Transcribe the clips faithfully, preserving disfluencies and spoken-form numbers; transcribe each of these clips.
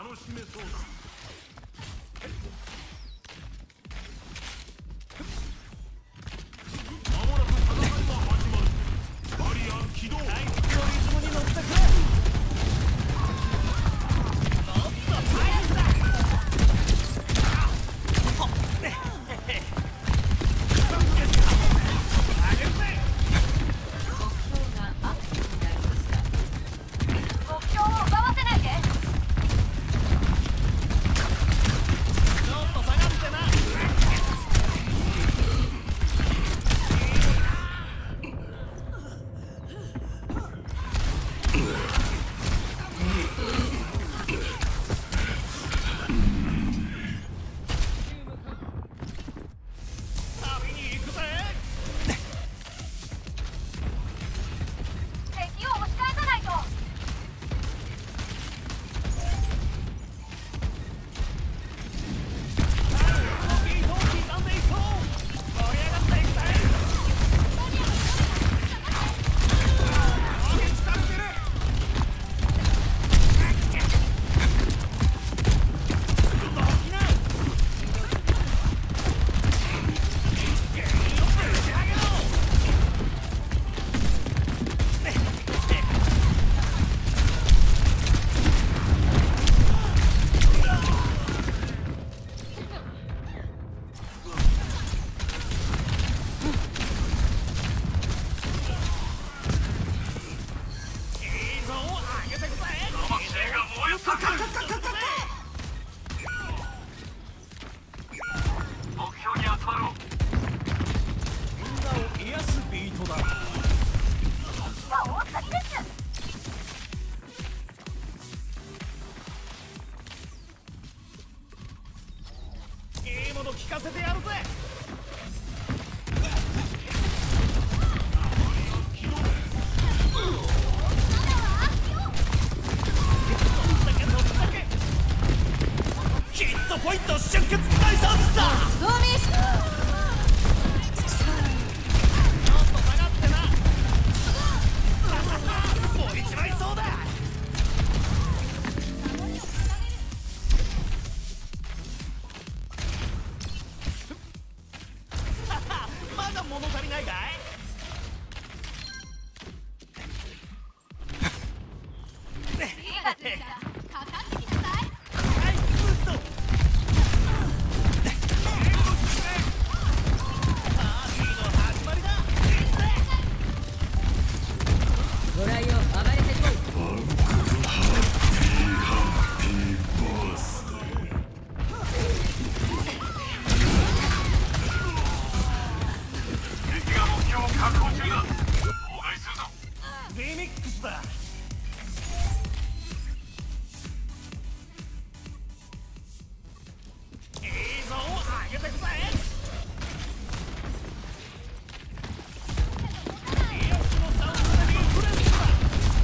しめそうだ。まもなく戦いは始まる。バリア起動。はい、リズムに乗ってくれ。もっと早くだ。聞かせてやるぜ。ヒットポイント出血大サービスだ。ドーミスちょっと下がってな。燃えちまいそうだ。まだ物足りないかい。リミックスだ。いいぞ、上げてくぜ。リオスのサウンドでリフレッシュだ。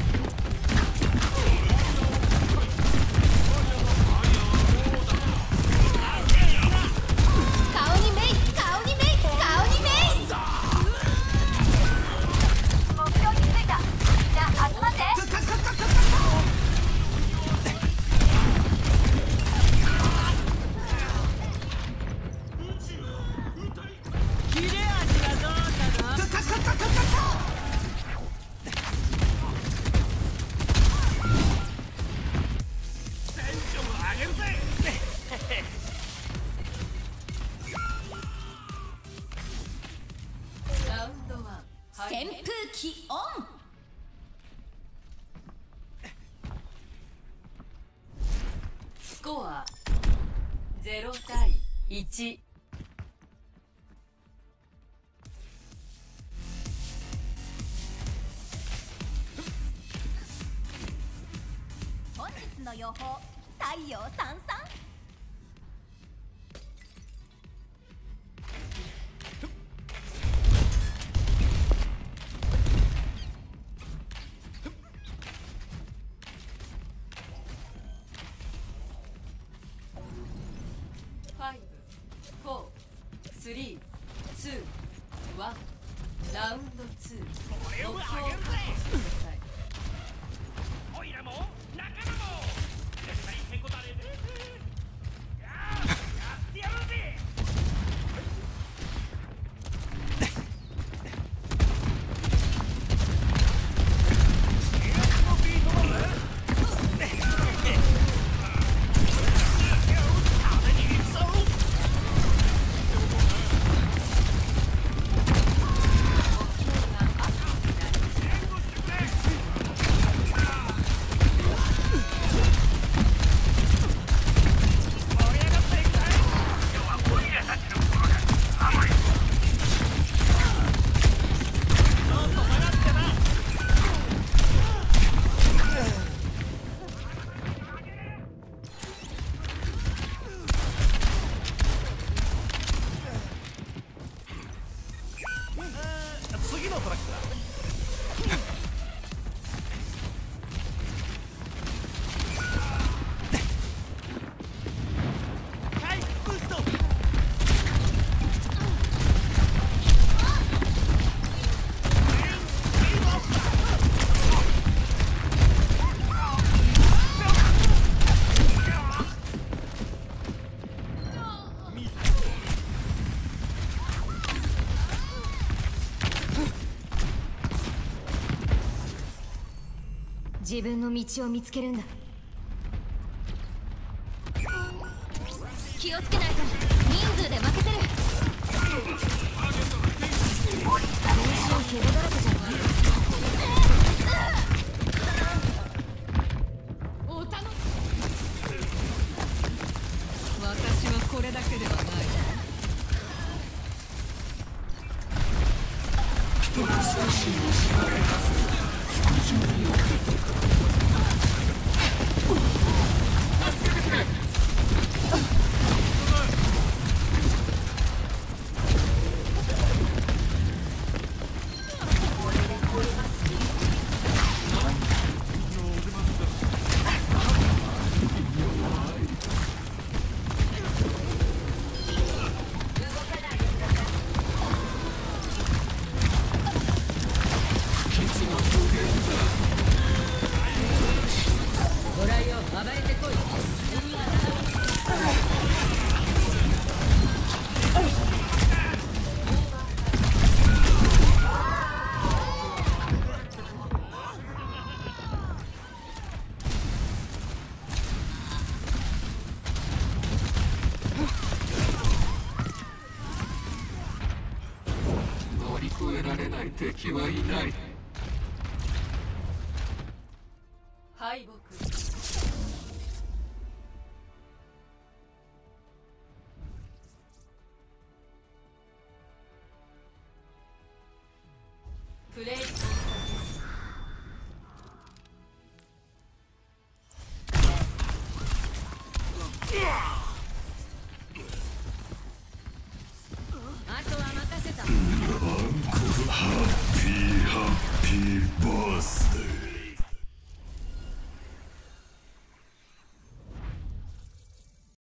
顔にメイス、顔にメイス、顔にメイス。目標についた。集まって。切れ味はどうかな。テンションを上げるぜ。ラウンドワン、扇風機オン。スコアゼロ対いち。本日の予報、太陽さんさん。フォー、スリー、ツー、ワン、ラウンドツー。これを上げるぜ。おいらも仲間も絶対へこたれる。 自分の道を見つけるんだ。気をつけないと人数で負けてる。練習ケガだらけじゃない。お楽し私はこれだけではない。 敵はいない。 敗北。プレイ。あとは任せた。 ハッピーハッピーバースデー。